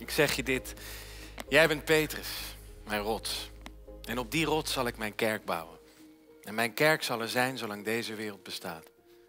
Ik zeg je dit. Jij bent Petrus, mijn rots. En op die rots zal ik mijn kerk bouwen. En mijn kerk zal er zijn zolang deze wereld bestaat.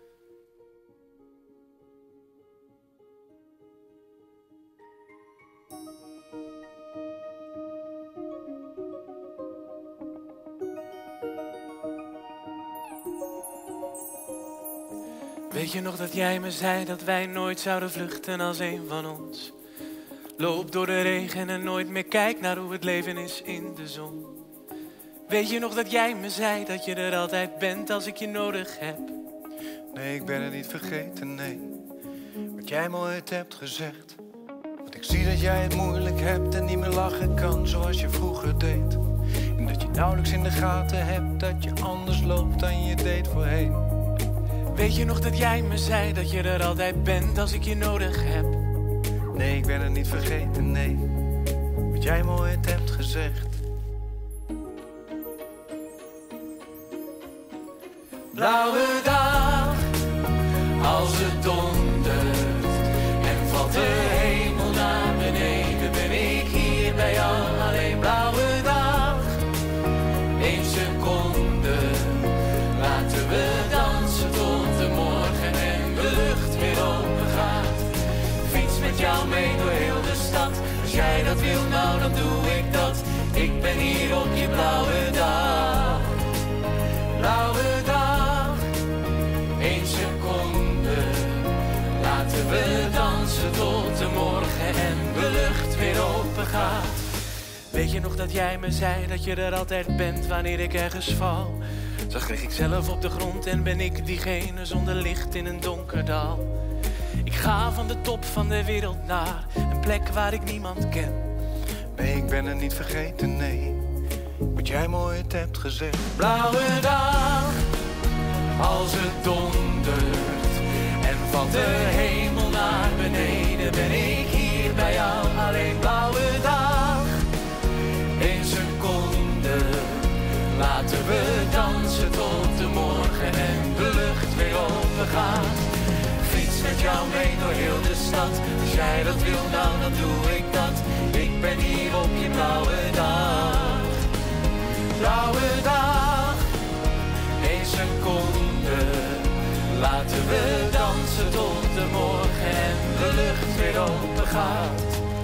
Weet je nog dat jij me zei dat wij nooit zouden vluchten als een van ons? Loop door de regen en nooit meer kijk naar hoe het leven is in de zon. Weet je nog dat jij me zei dat je er altijd bent als ik je nodig heb? Nee, ik ben het niet vergeten, nee. Wat jij me ooit hebt gezegd. Want ik zie dat jij het moeilijk hebt en niet meer lachen kan zoals je vroeger deed. En dat je nauwelijks in de gaten hebt dat je anders loopt dan je deed voorheen. Weet je nog dat jij me zei dat je er altijd bent als ik je nodig heb? Nee, ik ben het niet vergeten, nee. Wat jij me ooit hebt gezegd. Blauwe dag, als het dondert en valt de hemel naar beneden, ben ik hier bij jou alleen. Blauwe dag, 1 seconde, laten we dansen tot de morgen en de lucht weer open gaat. Fiets met jou mee door heel de stad, als jij dat wil, nou dan doe ik dat. Ik ben hier op je blauwe dag. Blauwe dag, 1 seconde, laten we dansen tot de morgen en de lucht weer open gaat. Weet je nog dat jij me zei dat je er altijd bent wanneer ik ergens val? Zag lig ik zelf op de grond en ben ik diegene zonder licht in een donker dal. Ik ga van de top van de wereld naar een plek waar ik niemand ken. Nee, ik ben het niet vergeten, nee. Wat jij me ooit hebt gezegd. Blauwe dag, als het dondert en valt de hemel naar beneden, ben ik hier bij jou alleen. Blauwe dag, 1 seconde, laten we dansen tot de morgen en de lucht weer open gaat. Fiets met jou mee door heel de stad, als jij dat wil, nou dan doe ik dat. Ik ben hier op je blauwe dag. Blauwe dag, 1 seconde, laten we dansen tot de morgen en de lucht weer open gaat.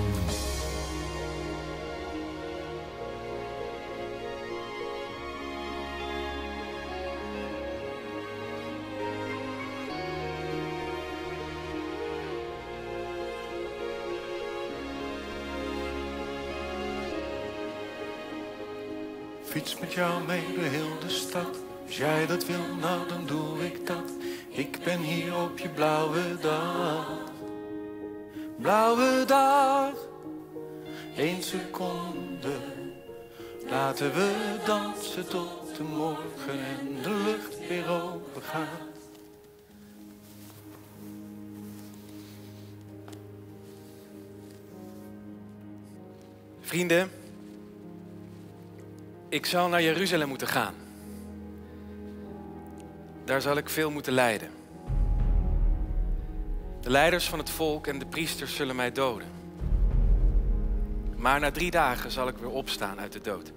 Fiets met jou mee door heel de stad. Als jij dat wil, nou dan doe ik dat. Ik ben hier op je blauwe dag. Blauwe dag, 1 seconde. Laten we dansen tot de morgen en de lucht weer open gaat. Vrienden, ik zal naar Jeruzalem moeten gaan. Daar zal ik veel moeten lijden. De leiders van het volk en de priesters zullen mij doden. Maar na 3 dagen zal ik weer opstaan uit de dood.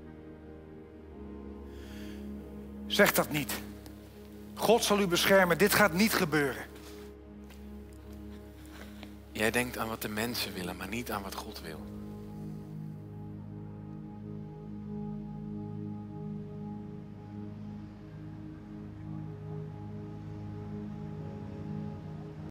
Zeg dat niet. God zal u beschermen. Dit gaat niet gebeuren. Jij denkt aan wat de mensen willen, maar niet aan wat God wil.